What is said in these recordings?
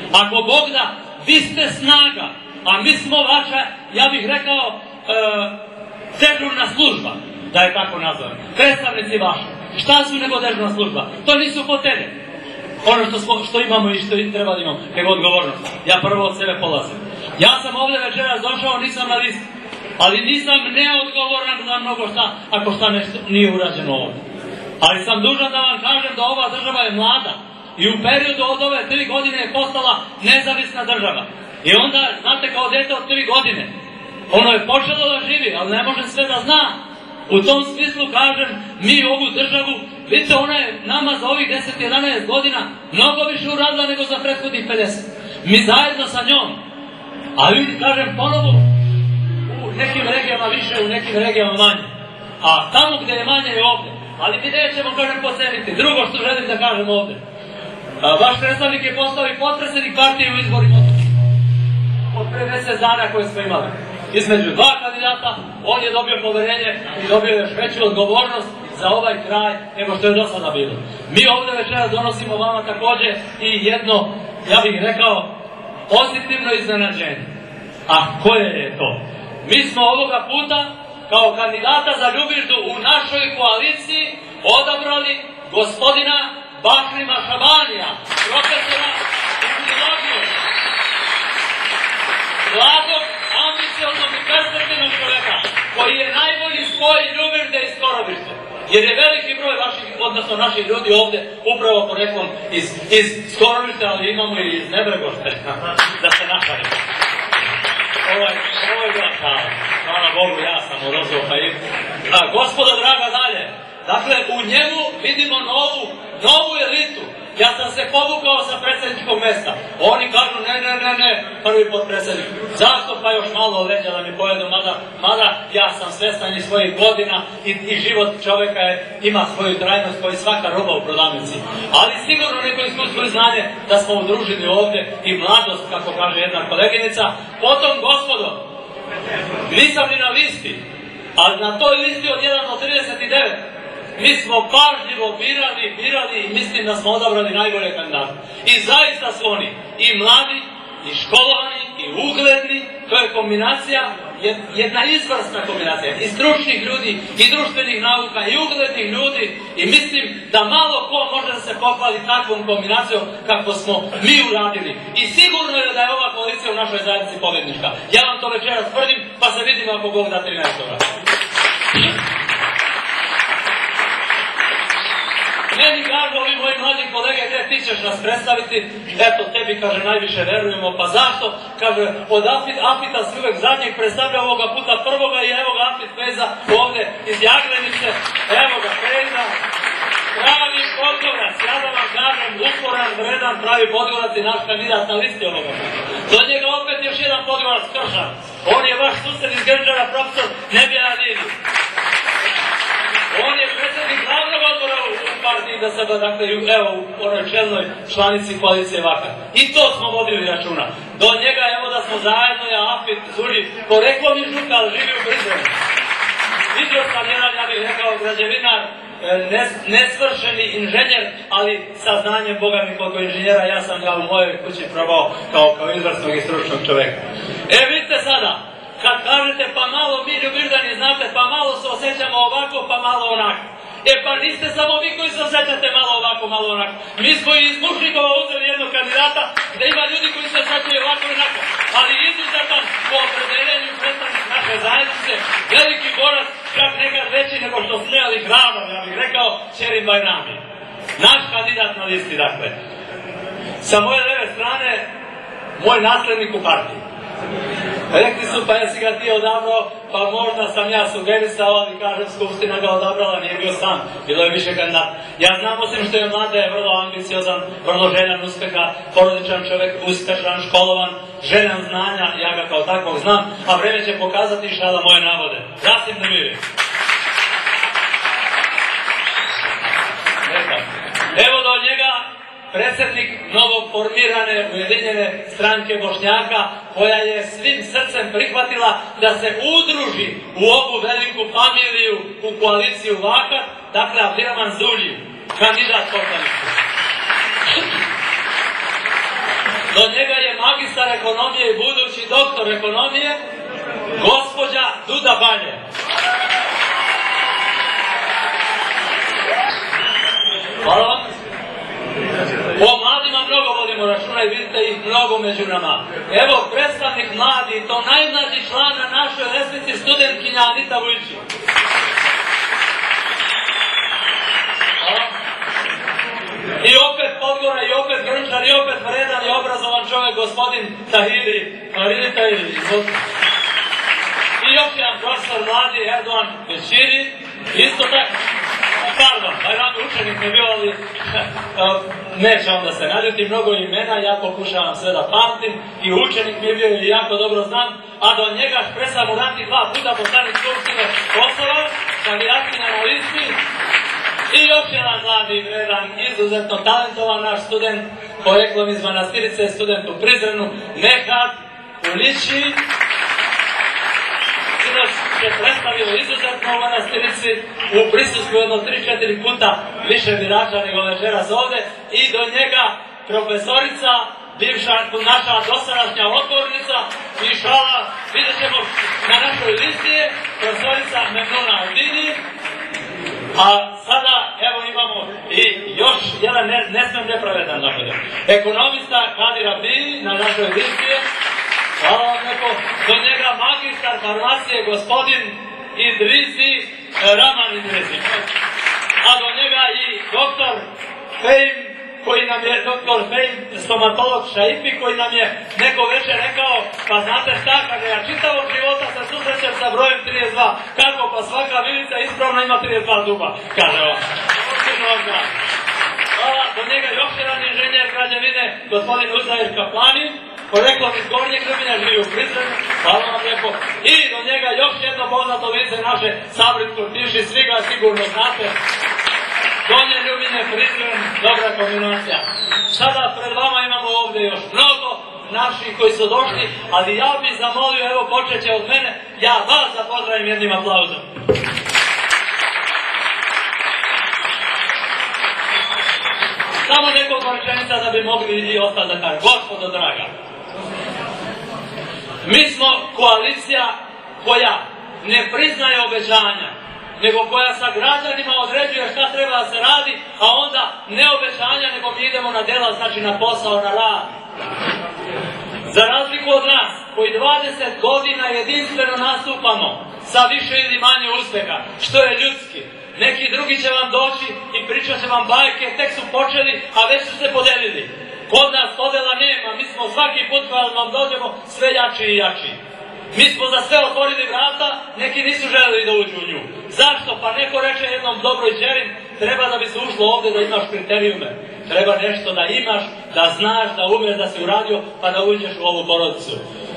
Ako Bog da, vi ste snaga, a mi smo vaša, ja bih rekao, dežurna služba, da je tako nazvam. Predstavnici vaši. Šta su nego dežurna služba? To nisu fotelje. Ono što imamo i što treba da imamo, nego odgovornost. Ja prvo od sebe polazim. Ja sam ovdje večeras došao, nisam na listi, ali nisam neodgovoran za mnogo šta, ako šta nešto nije urađeno ovdje. Ali sam dužan da vam kažem da ova država je mlada i u periodu od ove 3 godine je postala nezavisna država. I onda, znate, kao dete od 3 godine, ono je počelo da živi, ali ne može sve da zna. U tom smislu kažem, mi ovu državu, vidite, ona je nama za ovih 10-11 godina mnogo više uradila nego za prethodnih 50. Mi zajedno sa njom, ali kažem ponovo, u nekim regijama više, u nekim regijama manje. A tamo gdje je manje je ovdje. Ali mi nećemo, kažem, poceniti. Drugo što želim da kažem ovdje. Vaš predstavnik je postao i potpredsjednik partije u izborima od pre mjesec dana koje smo imali. Između 2 kandidata, on je dobio poverenje i dobio još veću odgovornost za ovaj kraj nego što je do sada bilo. Mi ovdje večeras donosimo vama također i jedno, ja bih rekao, pozitivno iznenađenje. A koje je to? Mi smo ovoga puta kao kandidata za Ljubiždu u našoj koaliciji odabrali gospodina Bahrima Šabanija, profesora epidemiologije, mladog, ambicioznog i perspektivnog čovjeka, koji je najbolji spoj Ljubižde i Skorovište. Jer je veliki broj vaših, odnosno naših ljudi ovdje, upravo poreklom iz Skorovište, ali imamo i iz Nebregošte, da se našalimo. Ovo je bila šala. Hvala Bogu, ja sam u Rozopa i... Gospodo draga, dalje. Dakle, u njemu vidimo novu elitu. Ja sam se povukao sa predsjedničkog mjesta. Oni kažu ne, prvi potpredsjednik. Zašto? Pa još malo leđa da mi pojedu, mada ja sam svjestan i svojih godina i život čovjeka ima svoju trajnost koji svaka roba u prodavnici. Ali sigurno neko iskustvo i znanje da smo udružili ovdje i mladost, kako kaže jedna koleginica. Potom, gospodo, nisam ni na listi, ali na toj listi od 1 do 39 mi smo pažljivo birali i mislim da smo odabrali najbolje kandidate. I zaista su oni i mladi, i školovani, i ugledni. To je kombinacija, jedna izvrsna kombinacija. I stručnih ljudi, i društvenih nauka, i uglednih ljudi. I mislim da malo ko može da se pohvali takvom kombinacijom kako smo mi uradili. I sigurno je da je ova koalicija u našoj zajednici pobjednička. Ja vam to večeras tvrdim, pa se vidimo ako Bog da 13. Meni kažu ovi moji mlađi kolege, gdje ti ćeš nas predstaviti, eto tebi, kaže, najviše verujemo, pa zašto? Kaže, od Afita si uvek zadnjeg predstavlja ovoga puta prvoga i evo ga Afit Feza ovdje iz Jaglenice, evo ga Feza, pravi Podgorac, ja da vam kažem, uporan, vredan, pravi Podgorac i naš kandidat na listi ovoga puta. Do njega opet još jedan Podgorac, Kršan, on je vaš sused iz Grđara, profesor Nebija Dini. On je predsjednik glavnog odbora u partiji da se dakle, evo, u onoj čelnoj članici koalicije Vakar. I to smo vodili računa. Do njega, evo da smo zajedno, ja, Afit, Zuri, poreklom iz Žuka, ali živi u Brizbenu. Vidio sam jedan, ja bih rekao, građevinar, nesvršeni inženjer, ali sa znanjem Boga mi koliko inženjera, ja sam ga u mojoj kući probao kao izvrsnog i stručnog čoveka. Vidite sada, kad kažete pa malo mi Ljubiždani znate, pa malo se osjećamo ovako, pa malo onako. Pa niste samo vi koji se osjećate malo ovako, malo onako. Mi smo iz Mušnikova uzeli jednog kandidata gdje ima ljudi koji se osjećaju ovako i onako. Ali izuzetan po opredeljenju predstavnik naše zajednice, veliki borac, čak nekad veći nego što smijali hrabar, ja bih rekao, Ćerim Bajrami. Naš kandidat na listi, dakle. Sa moje leve strane, moj naslednik u partiji. Rekli su, pa jesi ga ti odabrao, pa možda sam ja sugerisao, ali kažem, Skupština ga odabrala, nije bio sam, bilo je više kandidata. Ja znam, osim što je mlada, je vrlo ambiciozan, vrlo željan uspeha, porodičan čovjek, uspešan, školovan, željan znanja, ja ga kao takvog znam, a vreme će pokazati šala moje navode. Rasim Nemiri. Evo do njega predsjednik novoformirane Ujedinjene stranke Bošnjaka, koja je svim srcem prihvatila da se udruži u ovu veliku familiju u koaliciju Vakar, dakle Abdirahman Zulji, kandidat poslanički. Do njega je magistar ekonomije i budući doktor ekonomije, gospođa Duda Balje. Hvala vam. O mladima mnogo vodimo računa i vidite ih mnogo među nama. Evo predstavnik mladi, to najmlađi član na našoj lestvici, studentkinja Anita Vujičić. I opet Podgora, i opet Grčar, i opet vredan i obrazovan čovjek, gospodin Tahiri. I još jedan profesor mladi, Erdogan Bećiri. Isto tako, pardon, Bajrami učenik mi bio, ali neće onda se naljuti, mnogo imena, ja pokušavam sve da pamtim, i učenik mi je bio i jako dobro znam, a do njega špresam u ranti 2 puta poslanik Skupštine Kosova, kandidatkinja na listi. I još jedan mladi, vredan, izuzetno talentovan naš student, poreklom iz Manastirice, student u Prizrenu, Nehat Ulići. Sinoć se predstavilo izuzetno u Manastirici, u prisustvu jedno 3-4 puta više birača nego večeras ovde, i do njega profesorica, bivša naša dosadašnja odbornica, i šala, vidjet ćemo na našoj listi je profesorica Memnuna Aldini. A sada, evo imamo i još jedan nepravedan napredak. Ekonomista Kadir Abdi na našoj listi je, hvala vam neko, do njega magistar farmacije gospodin Idrisi, Raman Idrisi. A do njega i doktor Fejm, koji nam je, doktor Fejm, stomatolog Šaifi, koji nam je neko večer rekao, pa znate šta, kada ja čitavog života se susrećem sa brojem 32, kako, pa svaka vilica ispravno ima 32 zuba, kaže on. Hvala, do njega još jedan inženjer građevine, gospodin Uzair Kaplani, poreklom iz Gornjeg Grbinja, živi u Prizrenu, hvala vam lijepo. I do njega još jedno poznato lice naše, Sabrit Kurtiši, svi ga sigurno znate. Donje Ljubinje, Prizren, dobra kombinacija. Sada pred vama imamo ovdje još mnogo naših koji su došli, ali ja bih zamolio, evo počeće od mene, ja vas da pozdravim jednim aplauzom. Samo nekoliko rečenica da bi mogli i ostali da kažem. Gospodo draga, mi smo koalicija koja ne priznaje obećanja, nego koja sa građanima određuje šta treba da se radi, a onda ne obećanja, nego mi idemo na dela, znači na posao, na rad. Za razliku od nas, koji 20 godina jedinstveno nastupamo sa više ili manje uspeha, što je ljudski, neki drugi će vam doći i pričat će vam bajke, tek su počeli, a već su se podelili. Kod nas podela nema, mi smo svaki put kada vam dođemo sve jači i jači. Mi smo za sve otvorili vrata, neki nisu želeli da uđu u nju. Zašto? Pa neko reče jednom dobroj ćerim, treba da bi se ušlo ovde da imaš kriterijume. Treba nešto da imaš, da znaš, da umeš, da si uradio, pa da uđeš u ovu porodicu.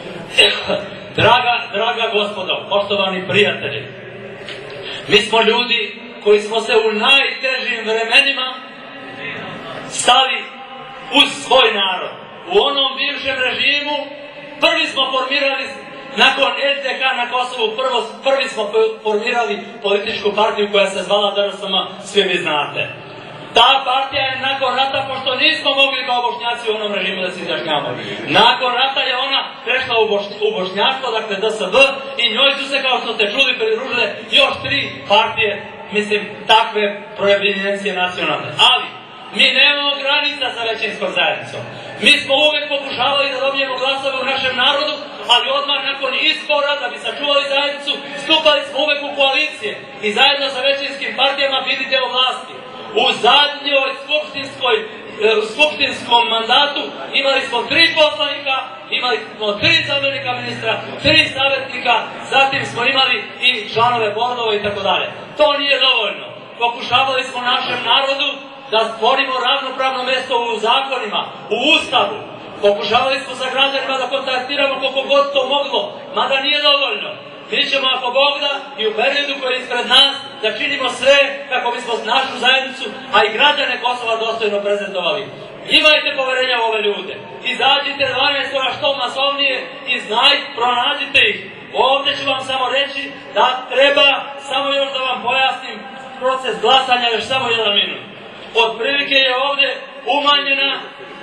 Draga gospodo, poštovani prijatelji, mi smo ljudi koji smo se u najtežim vremenima stali uz svoj narod. U onom bivšem režimu prvi smo formirali, nakon SDK na Kosovu, prvi smo formirali političku partiju koja se zvala DRSM, svi vi znate. Ta partija je nakon rata, pošto nismo mogli kao Bošnjaci u onom režimu da se izjašnjamo, nakon rata je ona prešla u Bošnjaštvo, dakle DSB, i njoj su se, kao što ste čuli, pridružile još 3 partije, mislim, takve proeminencije nacionalne. Ali, mi nemamo granica sa većinskom zajednicom. Mi smo uvek pokušavali da dobijemo glasove u našem narodu, ali odmah nakon izbora, da bi sačuvali zajednicu, stupali smo uvek u koalicije i zajedno sa većinskim partijama vidite o vlasti. U zadnjoj skupštinskom mandatu imali smo 3 poslanika, imali smo 3 zamjenika ministra, 3 savjetnika, zatim smo imali i članove bordova i tako dalje. To nije dovoljno. Pokušavali smo našem narodu da stvorimo ravnopravno mjesto u zakonima, u Ustavu. Pokušavali smo sa građanima da kontaktiramo koliko god to moglo, mada nije dovoljno. Mi ćemo, ako Bog da, i u periodu koji je ispred nas, da činimo sve kako bismo našu zajednicu, a i građane Kosova dostojno prezentovali. Imajte poverenja u ove ljude. Izađite 12. što masovnije i pronađite ih. Ovdje ću vam samo reći da treba, samo još da vam pojasnim, proces glasanja još samo 1 minut. Otprilike je ovdje umanjena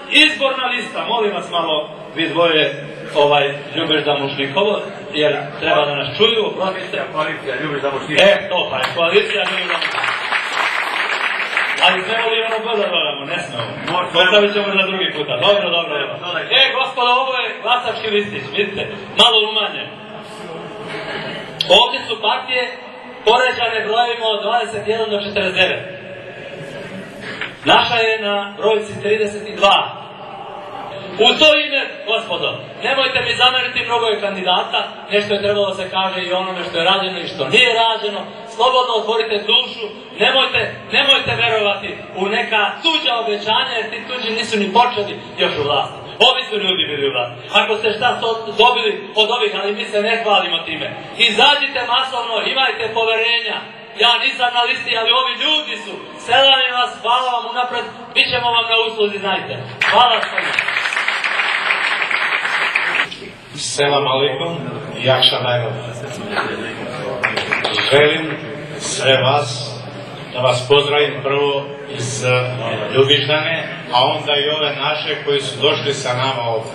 izborna lista, molim vas malo, vi dvoje ljubiš da mušnikovo, jer treba da nas čuju, oprostite. Koalicija ljubiš da mušnikovo. To pa je, koalicija ljubiš da mušnikovo. Ali smemo li ono god da dodamo, ne smemo. Ostavit ćemo za drugi puta. Dobro. Gospodo, ovo je glasački listić, vidite, malo umanjen. Ovdje su partije poređane brojevima od 21 do 49. Naša je na brojci 32. U to ime, gospodo, nemojte mi zameriti, mnogo je kandidata, nešto je trebalo se kaže i onome što je rađeno i što nije rađeno, slobodno otvorite dušu, nemojte verovati u neka tuđa obećanja, jer ti tuđi nisu ni počeli još u vlasti. Ovi su ljudi bili u vlasti. Ako ste šta dobili od ovih, ali mi se ne hvalimo time. Izađite masovno, imajte poverenja. Ja nisam na listi, ali ovi ljudi su. Selam vas, hvala vam unapred, bit ćemo vam na usluzi, znajte. Hvala vam. Selam alaikum i akšam najbolj. Želim sve vas da vas pozdravim prvo iz Ljubiždane, a onda i ove naše koji su došli sa nama ovdje.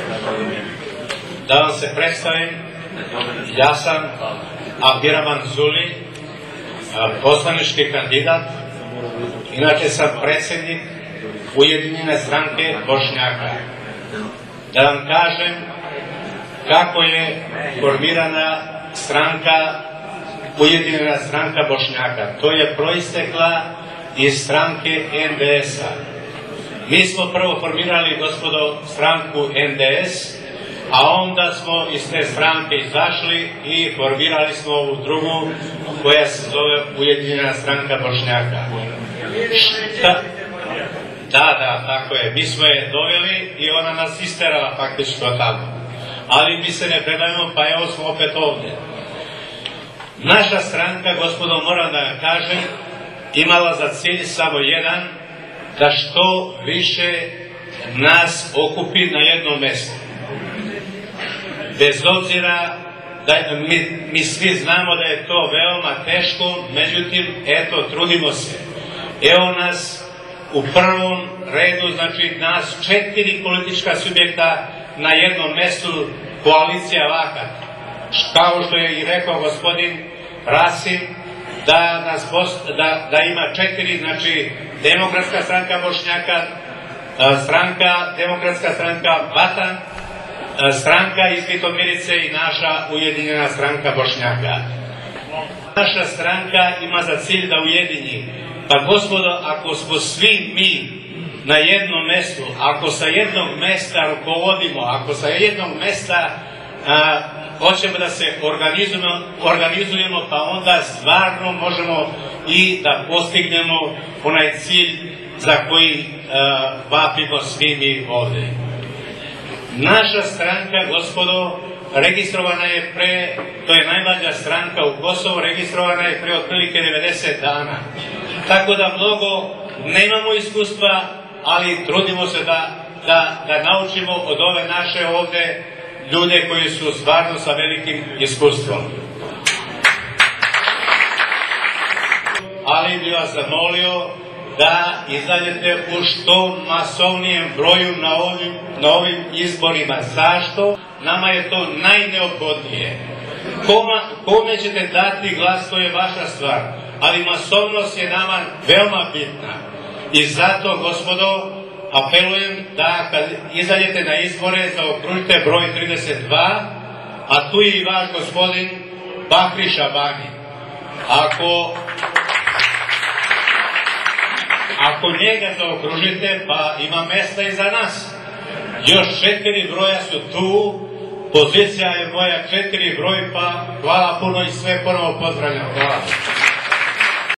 Da vam se predstavim, ja sam Abdiraman Zuli, poslanički kandidat, inače sam predsjednik Ujedinjene stranke Bošnjaka. Da vam kažem kako je formirana stranka, Ujedinjena stranka Bošnjaka. To je proistekla iz stranke NDS-a. Mi smo prvo formirali, gospodo, stranku NDS, a onda smo iz te stranke izašli i formirali smo ovu drugu koja se zove Ujedinjena stranka Bošnjaka. Da, tako je. Mi smo je doveli i ona nas isterala faktički od tamo. Ali mi se ne predajemo, pa evo smo opet ovdje. Naša stranka, gospodo, moram da vam kažem, imala za cilj samo jedan, da što više nas okupi na jednom mjestu. Bez obzira da mi svi znamo da je to veoma teško, međutim, eto, trudimo se. Evo nas u prvom redu, znači nas 4 politička subjekta na jednom mjestu, koalicija Vakat. Kao što je i rekao gospodin Rasim, da ima 4, znači Demokratska stranka Bošnjaka, Demokratska stranka Vatan, stranka iz Vitomirice i naša Ujedinjena stranka Bošnjaka. Naša stranka ima za cilj da ujedinji. Pa gospodo, ako smo svi mi na jednom mjestu, ako sa jednog mjesta rukovodimo, ako sa jednog mjesta hoćemo da se organizujemo, pa onda stvarno možemo i da postignemo onaj cilj za koji vapimo svi mi ovdje. Naša stranka, gospodo, registrovana je to je najmlađa stranka u Kosovu, registrovana je pre otprilike 90 dana. Tako da mnogo nemamo iskustva, ali trudimo se da naučimo od ove naše ovdje ljude koji su stvarno sa velikim iskustvom. Ali bih vas zamolio da izađete u što masovnijem broju na ovim izborima. Zašto? Nama je to najneophodnije. Kome ćete dati glas, to je vaša stvar. Ali masovnost je nama veoma bitna. I zato, gospodo, apelujem da kad izađete na izbore zaokružite broj 32, a tu je i vaš gospodin Bakri Šabani. Ako njega zaokružite, pa ima mjesta i za nas. Još 4 broja su tu, pozicija je moja 4 broj, pa hvala puno i sve ponovo pozdravljam. Hvala.